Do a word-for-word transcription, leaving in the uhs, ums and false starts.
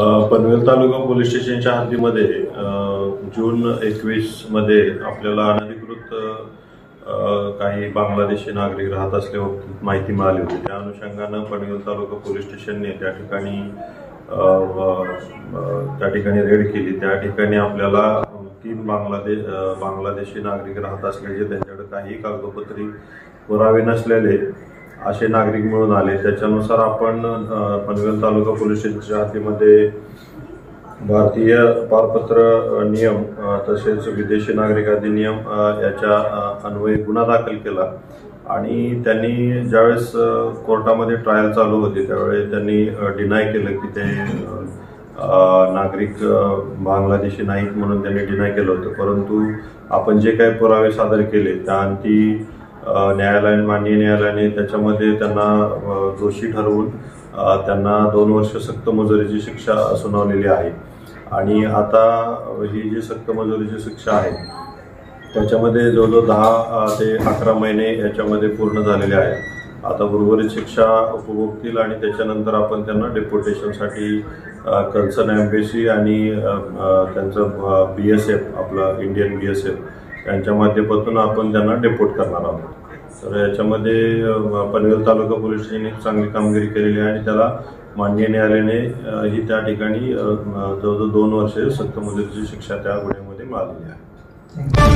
पनवेल तालुका police स्टेशनच्या हद्दीमध्ये जून एकवीस मध्ये आपल्याला अनधिकृत काही बांगलादेशी नागरिक राहत असल्याबाबत माहिती मिळाली होती। त्या अनुषंगाने पनवेल तालुका पोलीस स्टेशनने त्या ठिकाणी त्या ठिकाणी रेड केली। त्या ठिकाणी आपल्याला तीन बांगलादेश बांगलादेशी नागरिक राहत असल्याचे, त्यांच्याकडे काही कागदपत्री पुरावे नसलेले असे नागरिक मिळून आले। त्याच्यानुसार आपण पनवेल तालुका पोलीस स्टेशनच्या हद्दीमध्ये भारतीय पारपत्र नियम तसेच विदेशी नागरिक अधिनियम याच्या अन्वये गुन्हा दाखल केला आणि त्यांनी ज्यावेळेस कोर्टामध्ये ट्रायल चालू होती त्यावेळी त्यांनी डिनाय केलं की ते नागरिक बांगलादेशी नाहीत म्हणून त्यांनी डिनाय केलं होतं। परंतु आपण जे काही पुरावे सादर केले त्याअंती न्यायालयाने माननीय न्यायालयाने त्याच्यामध्ये त्यांना दोषी ठरवून त्यांना दोन वर्ष सक्त मजुरीची शिक्षा सुनावलेली आहे। आणि आता ही जी सक्त मजुरीची शिक्षा आहे त्याच्यामध्ये जवळजवळ दहा ते अकरा महिने याच्यामध्ये पूर्ण झालेले आहेत। आता उर्वरित शिक्षा उपभोगतील आणि त्याच्यानंतर आपण त्यांना डेपोटेशनसाठी कन्सर्न एम्बेसी आणि त्यांचं बी एस एफ आपलं इंडियन बी एस एफ यांच्या माध्यमातून आपण त्यांना डेपोट करणार आहोत। तर याच्यामध्ये पनवेल तालुका पोलीस स्टेशनने चांगली कामगिरी केलेली आहे आणि त्याला माननीय न्यायालयाने ही त्या ठिकाणी जवळजवळ दोन वर्षे सक्त मजुरीची शिक्षा त्या गुन्ह्यामध्ये मिळालेली आहे।